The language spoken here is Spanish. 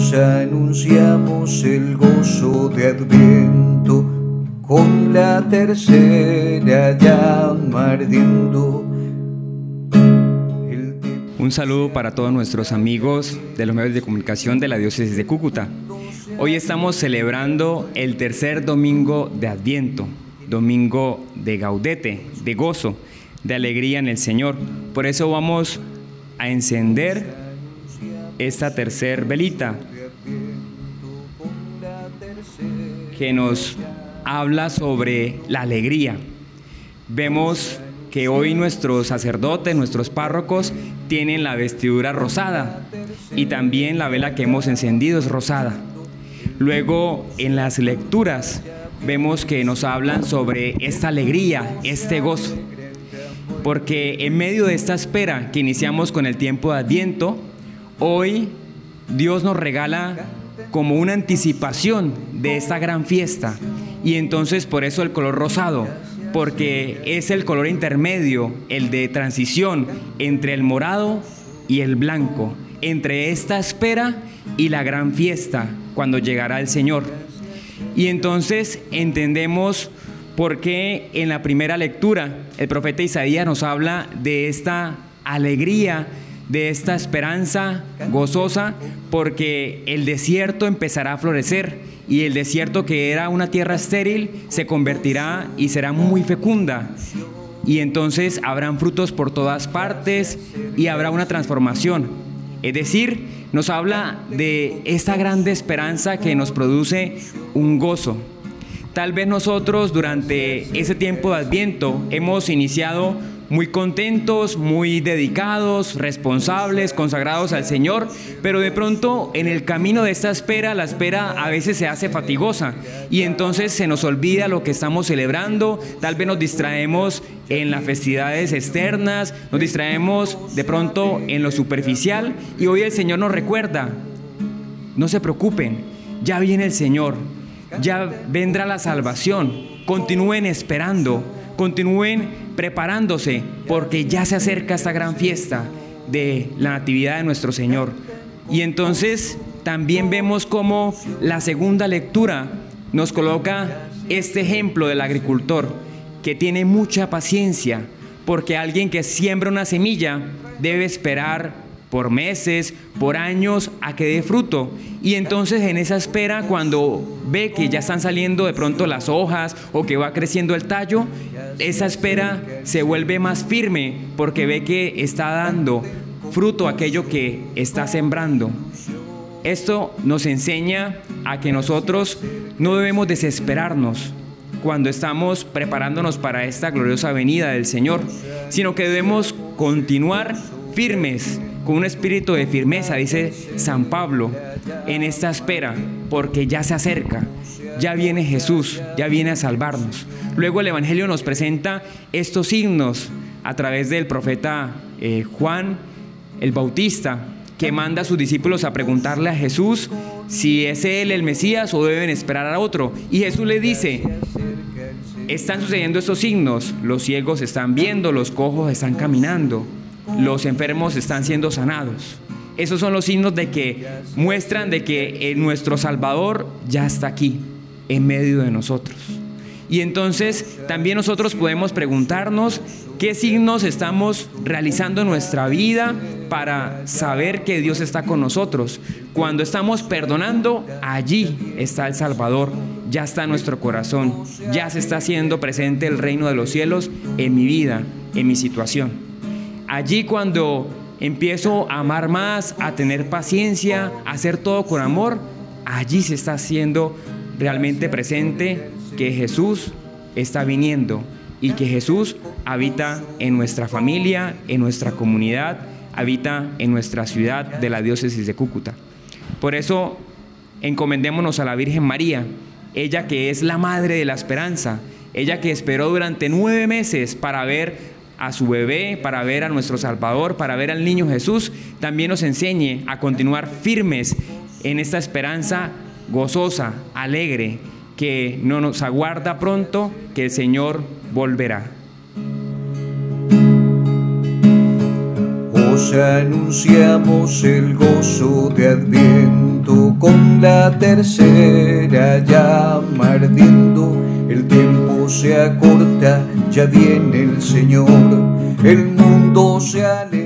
Os anunciamos el gozo de Adviento, con la tercera llama ardiendo. Un saludo para todos nuestros amigos de los medios de comunicación de la diócesis de Cúcuta. Hoy estamos celebrando el tercer domingo de Adviento, domingo de gaudete, de gozo, de alegría en el Señor. Por eso vamos a encender esta tercer velita que nos habla sobre la alegría. Vemos que hoy nuestros sacerdotes, nuestros párrocos, tienen la vestidura rosada y también la vela que hemos encendido es rosada. Luego, en las lecturas, vemos que nos hablan sobre esta alegría, este gozo, porque en medio de esta espera que iniciamos con el tiempo de Adviento, hoy Dios nos regala como una anticipación de esta gran fiesta, y entonces por eso el color rosado, porque es el color intermedio, el de transición entre el morado y el blanco, entre esta espera y la gran fiesta cuando llegará el Señor. Y entonces entendemos por qué en la primera lectura el profeta Isaías nos habla de esta alegría, de esta esperanza gozosa, porque el desierto empezará a florecer, y el desierto, que era una tierra estéril, se convertirá y será muy fecunda, y entonces habrán frutos por todas partes y habrá una transformación. Es decir, nos habla de esta grande esperanza que nos produce un gozo. Tal vez nosotros durante ese tiempo de Adviento hemos iniciado muy contentos, muy dedicados, responsables, consagrados al Señor, pero de pronto en el camino de esta espera, la espera a veces se hace fatigosa y entonces se nos olvida lo que estamos celebrando. Tal vez nos distraemos en las festividades externas, nos distraemos de pronto en lo superficial, y hoy el Señor nos recuerda: no se preocupen, ya viene el Señor, ya vendrá la salvación, continúen esperando, continúen preparándose, porque ya se acerca esta gran fiesta de la Natividad de nuestro Señor. Y entonces también vemos cómo la segunda lectura nos coloca este ejemplo del agricultor que tiene mucha paciencia, porque alguien que siembra una semilla debe esperar por meses, por años, a que dé fruto. Y entonces en esa espera, cuando ve que ya están saliendo de pronto las hojas o que va creciendo el tallo, esa espera se vuelve más firme porque ve que está dando fruto aquello que está sembrando. Esto nos enseña a que nosotros no debemos desesperarnos cuando estamos preparándonos para esta gloriosa venida del Señor, sino que debemos continuar firmes, con un espíritu de firmeza, dice San Pablo, en esta espera, porque ya se acerca, ya viene Jesús, ya viene a salvarnos. Luego el Evangelio nos presenta estos signos a través del profeta Juan el Bautista, que manda a sus discípulos a preguntarle a Jesús si es él el Mesías o deben esperar a otro. Y Jesús le dice: están sucediendo estos signos, los ciegos están viendo, los cojos están caminando, los enfermos están siendo sanados. Esos son los signos de que muestran de que nuestro Salvador ya está aquí, en medio de nosotros. Y entonces también nosotros podemos preguntarnos qué signos estamos realizando en nuestra vida para saber que Dios está con nosotros. Cuando estamos perdonando, allí está el Salvador, ya está en nuestro corazón, ya se está haciendo presente el reino de los cielos en mi vida, en mi situación. Allí, cuando empiezo a amar más, a tener paciencia, a hacer todo con amor, allí se está haciendo realmente presente que Jesús está viniendo y que Jesús habita en nuestra familia, en nuestra comunidad, habita en nuestra ciudad de la diócesis de Cúcuta. Por eso encomendémonos a la Virgen María, ella que es la madre de la esperanza, ella que esperó durante 9 meses para ver a su bebé, para ver a nuestro Salvador, para ver al niño Jesús. También nos enseñe a continuar firmes en esta esperanza gozosa, alegre, que no nos aguarda pronto, que el Señor volverá. Os anunciamos el gozo de Adviento, con la tercera llama ardiendo. El tiempo se acorta, ya viene el Señor, el mundo se aleja.